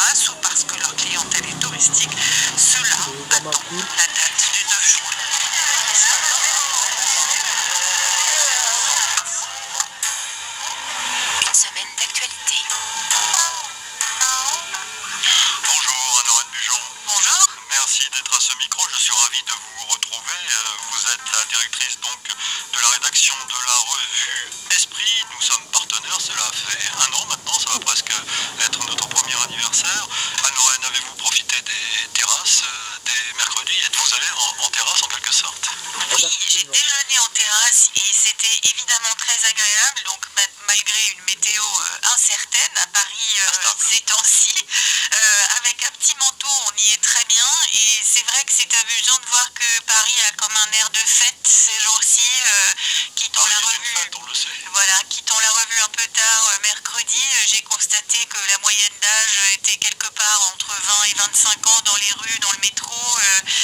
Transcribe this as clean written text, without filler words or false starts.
terrasse ou parce que leur clientèle est touristique, cela attend la date du 9 juin. Une semaine d'actualité. Bonjour Anne-Lorraine Bujon. Bonjour. Merci d'être à ce micro, je suis ravi de vous retrouver. Vous êtes la directrice donc de la rédaction de la revue Esprit. Nous sommes partenaires, cela fait un an maintenant, ça va presque être notre premier anniversaire. Anne-Lorraine, avez-vous profité des terrasses des mercredis? Êtes-vous allée en terrasse en quelque sorte? Oui, j'ai déjeuné en terrasse et c'était évidemment très agréable, donc malgré une météo incertaine à Paris ces temps-ci, avec un petit manteau on y est très bien et c'est vrai que c'est amusant de voir que Paris a comme un air de fête ces jours-ci, quittant la revue. Fête, on le sait. Voilà, quittant la revue un peu tard mercredi, j'ai constaté que la moyenne d'âge était quelque part entre 20 et 25 ans dans les rues, dans le métro.